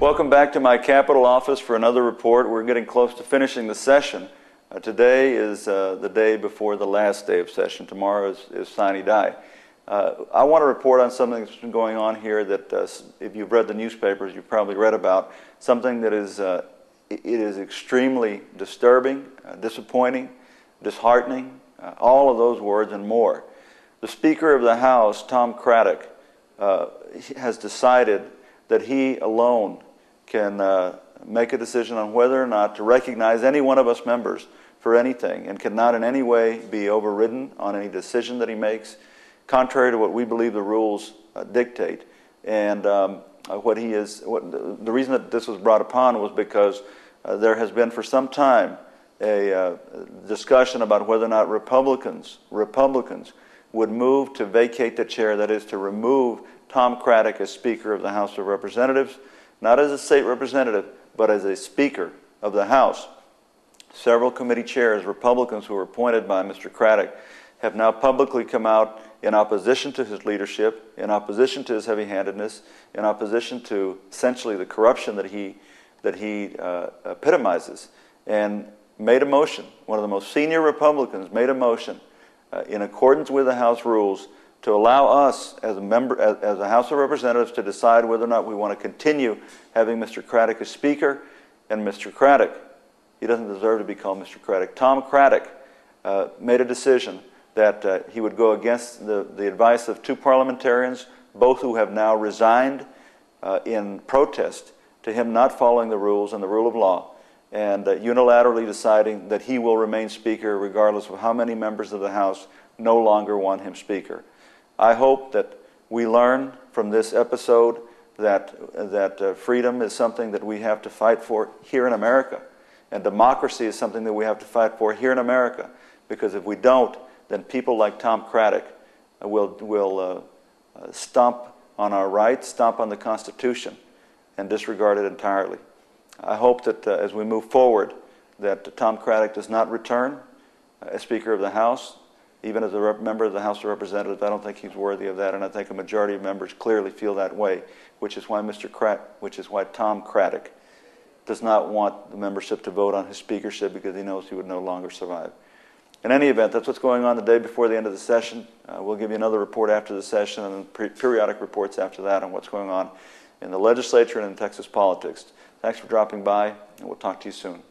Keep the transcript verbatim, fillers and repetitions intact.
Welcome back to my Capitol office for another report. We're getting close to finishing the session. Uh, today is uh, the day before the last day of session. Tomorrow is, is sine die. Uh, I want to report on something that's been going on here that uh, if you've read the newspapers, you've probably read about, something that is, uh, it is extremely disturbing, uh, disappointing, disheartening, uh, all of those words and more. The Speaker of the House, Tom Craddick, uh, has decided that he alone can uh, make a decision on whether or not to recognize any one of us members for anything, and cannot in any way be overridden on any decision that he makes, contrary to what we believe the rules uh, dictate. And um, uh, what he is, what, the reason that this was brought upon was because uh, there has been for some time a uh, discussion about whether or not Republicans, Republicans would move to vacate the chair, that is to remove Tom Craddick as Speaker of the House of Representatives, not as a state representative, but as a Speaker of the House. Several committee chairs, Republicans who were appointed by Mister Craddick, have now publicly come out in opposition to his leadership, in opposition to his heavy-handedness, in opposition to essentially the corruption that he, that he uh, epitomizes, and made a motion. One of the most senior Republicans made a motion uh, in accordance with the House rules to allow us as a member, as, as a House of Representatives, to decide whether or not we want to continue having Mister Craddick as Speaker. And Mister Craddick, he doesn't deserve to be called Mister Craddick. Tom Craddick uh, made a decision that uh, he would go against the, the advice of two parliamentarians, both who have now resigned uh, in protest to him not following the rules and the rule of law, and uh, unilaterally deciding that he will remain Speaker regardless of how many members of the House no longer want him Speaker. I hope that we learn from this episode that, that uh, freedom is something that we have to fight for here in America, and democracy is something that we have to fight for here in America, because if we don't, then people like Tom Craddick will, will uh, uh, stomp on our rights, stomp on the Constitution, and disregard it entirely. I hope that uh, as we move forward, that Tom Craddick does not return uh, as Speaker of the House. Even as a rep member of the House of Representatives, I don't think he's worthy of that, and I think a majority of members clearly feel that way, which is why Mister Craddick, which is why Tom Craddick does not want the membership to vote on his speakership, because he knows he would no longer survive. In any event, that's what's going on the day before the end of the session. Uh, we'll give you another report after the session, and then periodic reports after that on what's going on in the legislature and in Texas politics. Thanks for dropping by, and we'll talk to you soon.